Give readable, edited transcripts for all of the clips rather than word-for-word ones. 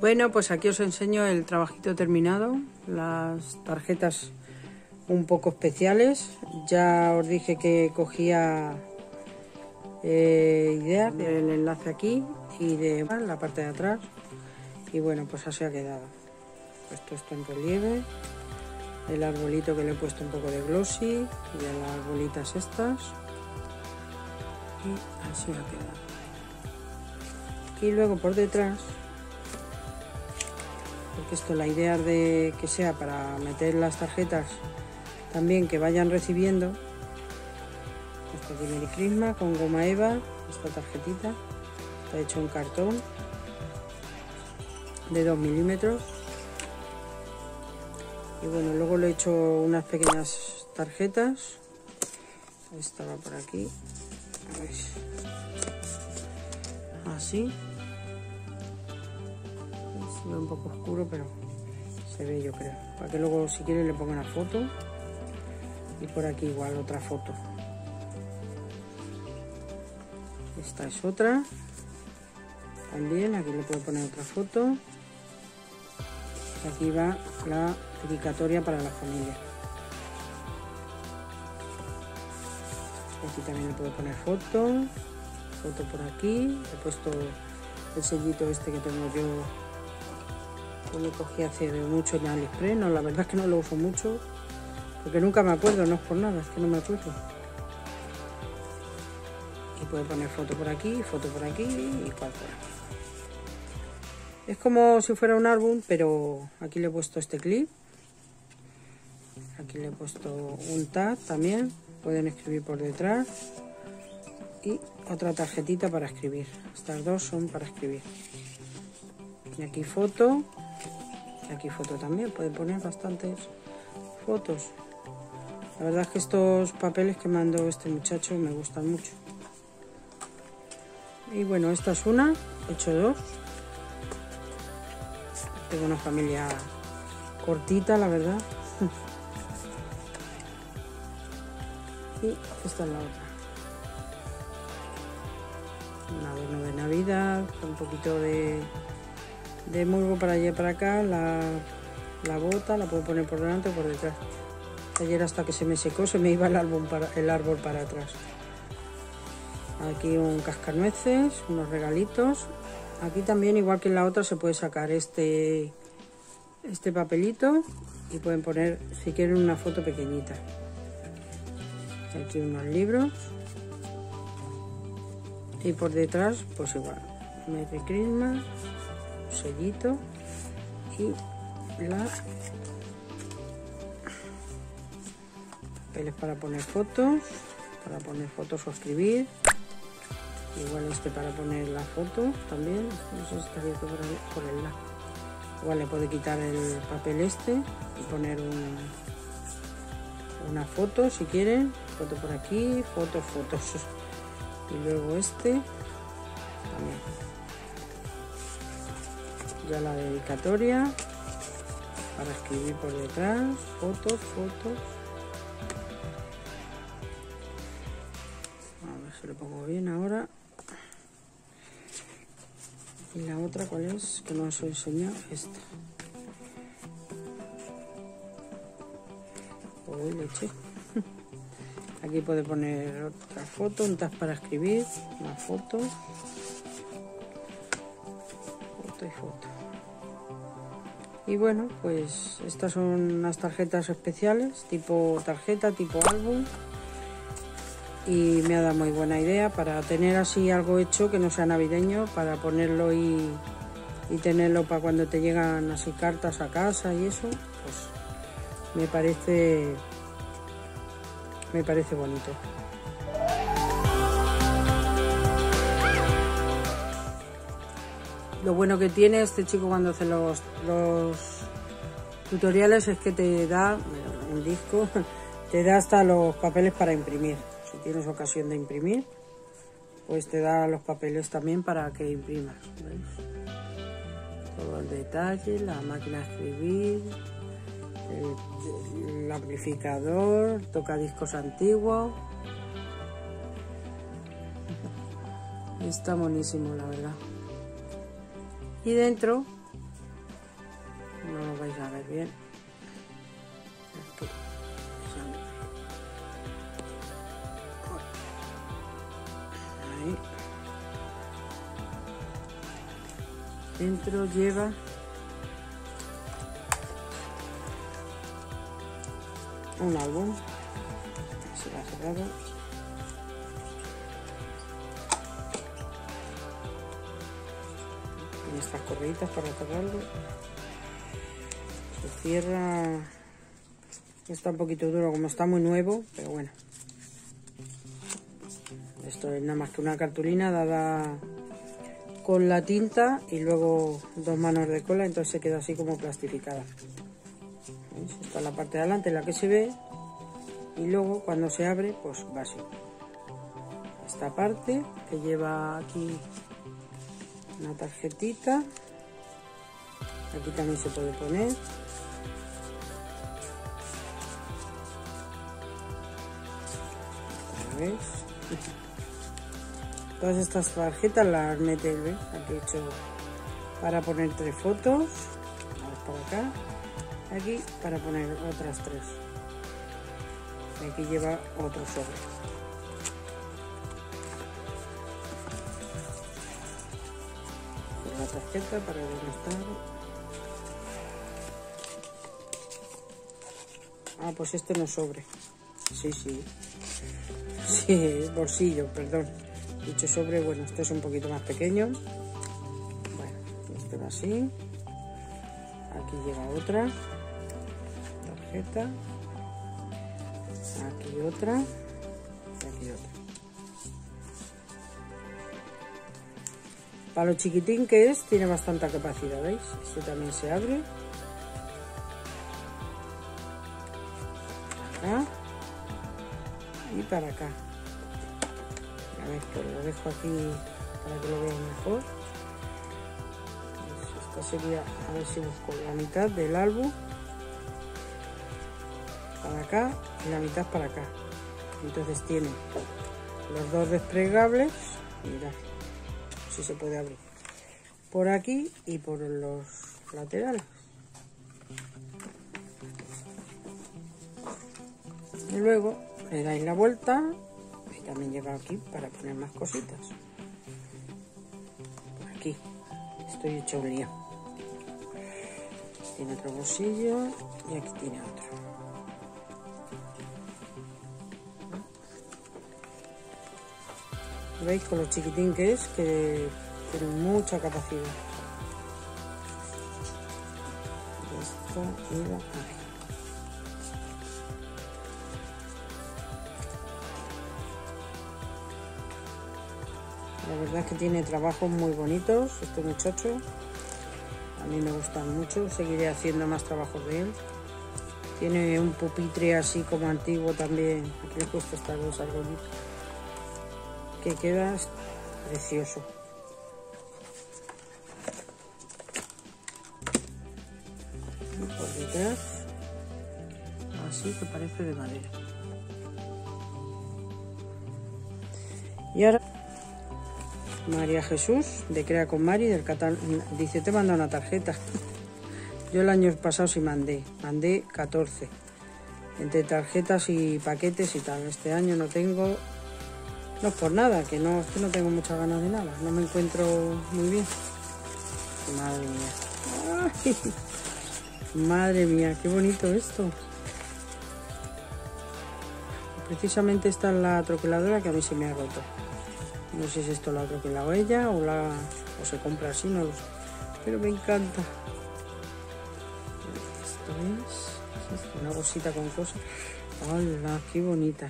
Bueno, pues aquí os enseño el trabajito terminado, las tarjetas un poco especiales. Ya os dije que cogía ideas del enlace aquí y de la parte de atrás, y bueno, pues así ha quedado. Puesto esto en relieve, el arbolito que le he puesto un poco de glossy y las bolitas estas, y así ha quedado. Y luego por detrás, porque esto la idea es de que sea para meter las tarjetas también que vayan recibiendo. Esto tiene el crisma con goma eva, esta tarjetita está hecho en cartón de 2 milímetros. Y bueno, luego le he hecho unas pequeñas tarjetas. Esta va por aquí, así. Se ve un poco oscuro, pero se ve, yo creo, para que luego si quieren le ponga una foto. Y por aquí igual otra foto. Esta es otra también, aquí le puedo poner otra foto. Aquí va la dedicatoria para la familia. Aquí también le puedo poner foto por aquí. He puesto el sellito este que tengo yo, que lo cogí hace mucho en AliExpress. No, la verdad es que no lo uso mucho, porque nunca me acuerdo, no es por nada, es que no me acuerdo. Y puedo poner foto por aquí y cual por aquí. Es como si fuera un álbum, pero aquí le he puesto este clip. Aquí le he puesto un tag también, pueden escribir por detrás. Y otra tarjetita para escribir. Estas dos son para escribir. Y aquí foto. Y aquí foto también, pueden poner bastantes fotos. La verdad es que estos papeles que mandó este muchacho me gustan mucho. Y bueno, esta es una, he hecho dos. Tengo una familia cortita, la verdad. Y esta es la otra. Un adorno de Navidad, con un poquito de musgo para allá y para acá. La bota la puedo poner por delante o por detrás. Ayer hasta que se me secó se me iba el árbol para atrás. Aquí un cascanueces, unos regalitos. Aquí también, igual que en la otra, se puede sacar este papelito y pueden poner, si quieren, una foto pequeñita. Aquí unos libros. Y por detrás, pues igual, Merry Christmas, sellito y papeles para poner fotos o escribir. Igual este para poner la foto también, no sé si está abierto por el lado. Igual le puede quitar el papel este y poner una foto si quieren, foto por aquí, fotos. Y luego este también. Ya la dedicatoria para escribir por detrás, fotos. A ver si lo pongo bien ahora. Y la otra, ¿cuál es? Que no os he enseñado. Esta. Uy, leche. Aquí puede poner otra foto, un tag para escribir, una foto. Foto y foto. Y bueno, pues estas son unas tarjetas especiales, tipo tarjeta, tipo álbum. Y me ha dado muy buena idea para tener así algo hecho que no sea navideño, para ponerlo y tenerlo para cuando te llegan así cartas a casa y eso, pues me parece bonito. Lo bueno que tiene este chico cuando hace los tutoriales es que te da un disco, te da hasta los papeles para imprimir. Si tienes ocasión de imprimir, pues te da los papeles también para que imprimas. ¿Veis? Todo el detalle, la máquina de escribir, el amplificador, tocadiscos antiguo. Está buenísimo, la verdad. Y dentro no lo vais a ver bien. Aquí. Ahí. Dentro lleva un álbum, se lo ha cerrado. Y estas correitas para cerrarlo. Se cierra, está un poquito duro como está muy nuevo, pero bueno. Esto es nada más que una cartulina dada con la tinta y luego 2 manos de cola, entonces se queda así como plastificada. ¿Veis? Esta es la parte de adelante, la que se ve, y luego cuando se abre pues va así. Esta parte que lleva aquí una tarjetita, aquí también se puede poner. ¿Veis? Todas estas tarjetas las mete, ¿ves? Aquí he hecho para poner 3 fotos, para acá, aquí para poner otras 3. Y aquí lleva otro sobre. La tarjeta para demostrar. Ah, pues este no es sobre. Sí, bolsillo, perdón. Dicho sobre, bueno, este es un poquito más pequeño. Bueno, este va así. Aquí lleva otra tarjeta. Aquí otra. Y aquí otra. Para lo chiquitín que es, tiene bastante capacidad, ¿veis? Este también se abre. Acá. Y para acá. A ver, pues lo dejo aquí para que lo vean mejor. Pues esta sería, a ver si busco la mitad del álbum para acá y la mitad para acá. Entonces tiene los 2 desplegables. Mirad, si se puede abrir por aquí y por los laterales. Y luego le dais la vuelta. También lleva aquí para poner más cositas. Por aquí estoy hecho un lío. Tiene otro bolsillo y aquí tiene otro. ¿Veis con lo chiquitín que es? Que tiene mucha capacidad. Esto iba aquí. La verdad es que tiene trabajos muy bonitos este muchacho. A mí me gustan mucho. Seguiré haciendo más trabajos de él. Tiene un pupitre así como antiguo también. Aquí le he puesto estas 2 arbolitos. Que queda precioso. Y por detrás, así que parece de madera. Y ahora María Jesús, de Crea con Mari, del catálogo, dice, te manda una tarjeta. Yo el año pasado sí mandé 14, entre tarjetas y paquetes y tal. Este año no tengo, no es por nada, que no tengo muchas ganas de nada, no me encuentro muy bien. Madre mía. Ay, madre mía, qué bonito esto. Precisamente esta es la troqueladora que a mí se me ha roto. No sé si esto lo ha troquelado ella o se compra así, no lo sé. Pero me encanta. Esto es una bolsita con cosas. ¡Hola! ¡Qué bonita!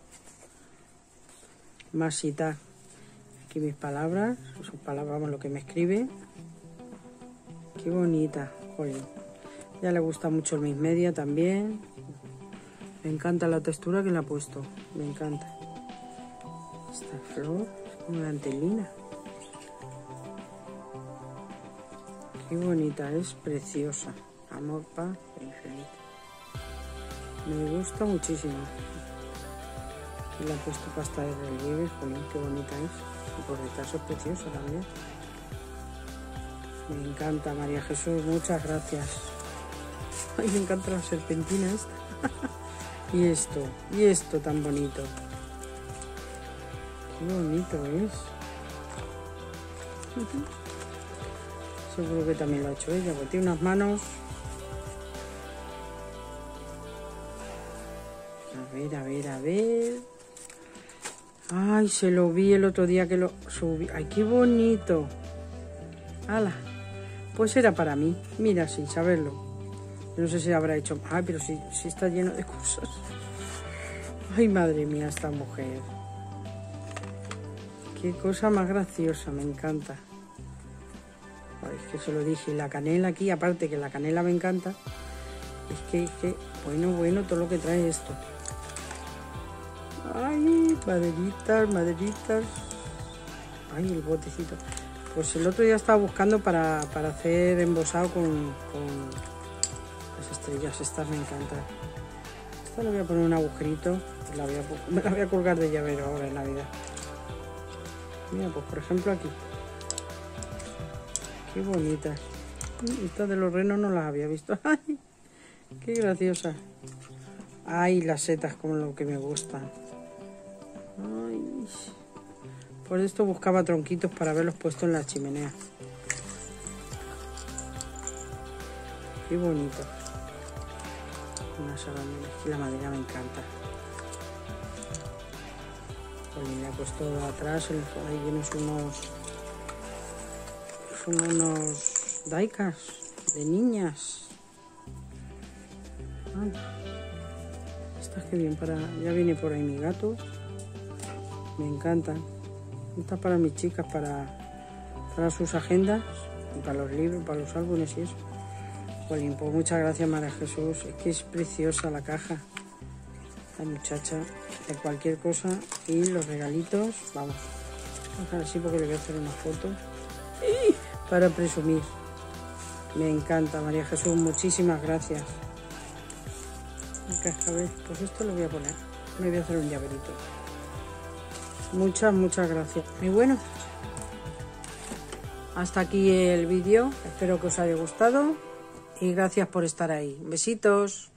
Masita. Aquí mis palabras. Sus palabras, vamos, lo que me escribe. ¡Qué bonita! Joder. Ya le gusta mucho el Miss Media también. Me encanta la textura que le ha puesto. Me encanta. Esta flor. Una antelina. Qué bonita, es preciosa. Amor, paz e infinito. Me gusta muchísimo. Y le he puesto pasta de relieve, jolín, qué bonita es. Y por detrás es preciosa también. Me encanta, María Jesús, muchas gracias. Ay, me encanta la serpentina esta. y esto tan bonito. Qué bonito es. Seguro que también lo ha hecho ella, porque tiene unas manos. A ver. Ay, se lo vi el otro día que lo subí. Ay, qué bonito. ¡Hala! Pues era para mí. Mira, sin saberlo. Yo no sé si habrá hecho... Ay, pero sí está lleno de cosas. Ay, madre mía, esta mujer. Qué cosa más graciosa, me encanta. Ay, es que se lo dije. Y la canela aquí, aparte que la canela me encanta. Es que bueno, todo lo que trae esto. Ay, maderitas. Ay, el botecito. Pues el otro día estaba buscando para hacer embosado con las estrellas. Estas me encantan. Esta le voy a poner un agujerito. Me la voy a colgar de llavero ahora en Navidad. Mira, pues por ejemplo aquí. Qué bonitas. Estas de los renos no las había visto. Ay, qué graciosa. Ay, las setas como lo que me gustan. Ay. Por esto buscaba tronquitos para verlos puestos en la chimenea. Qué bonito. Unas arañas, que la madera me encanta. Pues mira, pues todo atrás, ahí tienes unos daikas de niñas. Ay, estas que bien ya viene por ahí mi gato. Me encantan. Estas para mis chicas, para sus agendas y para los libros, para los álbumes y eso. Pues muchas gracias, María Jesús. Es que es preciosa la caja. La muchacha, de cualquier cosa. Y los regalitos, vamos. Vamos a ver así porque le voy a hacer una foto. Para presumir. Me encanta, María Jesús. Muchísimas gracias. El cascabel, pues esto lo voy a poner. Me voy a hacer un llaverito. Muchas gracias. Y bueno, hasta aquí el vídeo. Espero que os haya gustado y gracias por estar ahí. Besitos.